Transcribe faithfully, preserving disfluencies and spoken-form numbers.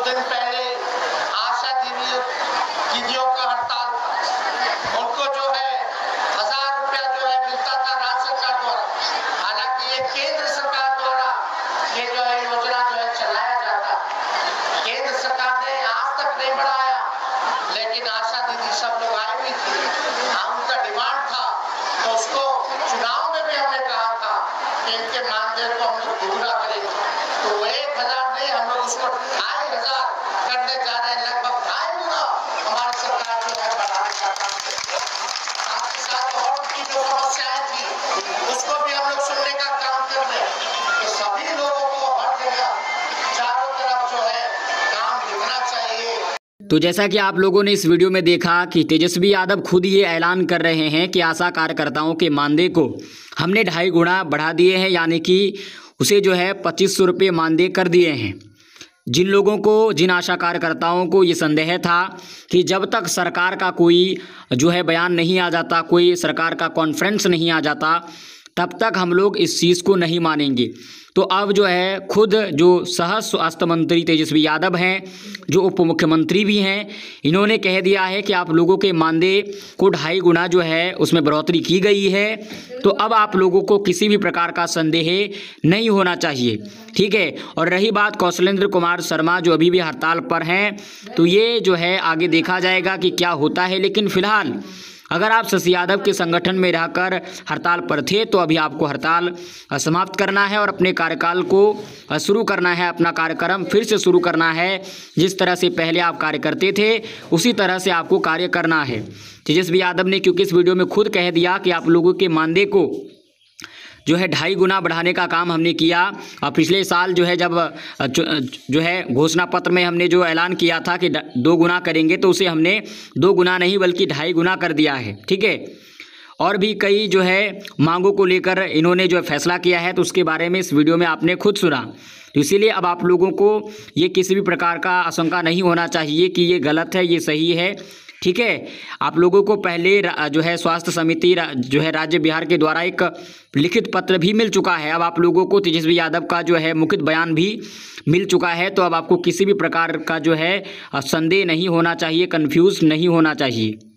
दिन पहले आशा दीदी दीदियों का हड़ताल था, उनको जो है हजार रुपया जो है मिलता था राज्य सरकार द्वारा। हालांकि ये केंद्र सरकार द्वारा ये जो है योजना जो है चलाया जाता, केंद्र सरकार ने आज तक नहीं बढ़ाया, लेकिन आशा दीदी सब लोग आई हुई थी, उनका डिमांड था, तो उसको चुनाव में भी हमने कहा था कि इनके मानदेय को हम लोग दुगना करेंगे। तो वो एक हजार नहीं, हम लोग उसको ढाई हजार करने जा रहे हैं, लगभग ढाई गुना हमारी सरकार जो है बढ़ाने का काम करेगी। साथ ही साथ और की जो समस्याएं थी उसको भी हम लोग सुनने का काम कर रहे हैं। तो सभी लोगों को हर जगह चारों तरफ जो है काम दिखना चाहिए। तो जैसा कि आप लोगों ने इस वीडियो में देखा कि तेजस्वी यादव खुद ये ऐलान कर रहे हैं कि आशा कार्यकर्ताओं के मानदेय को हमने ढाई गुना बढ़ा दिए हैं, यानी कि उसे जो है पच्चीस सौ रुपये मानदेय कर दिए हैं। जिन लोगों को, जिन आशा कार्यकर्ताओं को ये संदेह था कि जब तक सरकार का कोई जो है बयान नहीं आ जाता, कोई सरकार का कॉन्फ्रेंस नहीं आ जाता, तब तक हम लोग इस चीज़ को नहीं मानेंगे, तो अब जो है खुद जो सह स्वास्थ्य मंत्री तेजस्वी यादव हैं, जो उप मुख्यमंत्री भी हैं, इन्होंने कह दिया है कि आप लोगों के मानदेय को ढाई गुना जो है उसमें बढ़ोतरी की गई है। तो अब आप लोगों को किसी भी प्रकार का संदेह नहीं होना चाहिए, ठीक है। और रही बात कौशलेंद्र कुमार शर्मा जो अभी भी हड़ताल पर हैं, तो ये जो है आगे देखा जाएगा कि क्या होता है। लेकिन फिलहाल अगर आप शशि यादव के संगठन में रहकर हड़ताल पर थे तो अभी आपको हड़ताल समाप्त करना है और अपने कार्यकाल को शुरू करना है, अपना कार्यक्रम फिर से शुरू करना है। जिस तरह से पहले आप कार्य करते थे उसी तरह से आपको कार्य करना है। तेजस्वी यादव ने क्योंकि इस वीडियो में खुद कह दिया कि आप लोगों के मानदेय को जो है ढाई गुना बढ़ाने का काम हमने किया, और पिछले साल जो है जब जो है घोषणा पत्र में हमने जो ऐलान किया था कि दो गुना करेंगे, तो उसे हमने दो गुना नहीं बल्कि ढाई गुना कर दिया है, ठीक है। और भी कई जो है मांगों को लेकर इन्होंने जो फैसला किया है, तो उसके बारे में इस वीडियो में आपने खुद सुना। तो इसीलिए अब आप लोगों को ये किसी भी प्रकार का आशंका नहीं होना चाहिए कि ये गलत है, ये सही है, ठीक है। आप लोगों को पहले जो है स्वास्थ्य समिति जो है राज्य बिहार के द्वारा एक लिखित पत्र भी मिल चुका है। अब आप लोगों को तेजस्वी यादव का जो है मुखित बयान भी मिल चुका है। तो अब आपको किसी भी प्रकार का जो है संदेह नहीं होना चाहिए, कंफ्यूज नहीं होना चाहिए।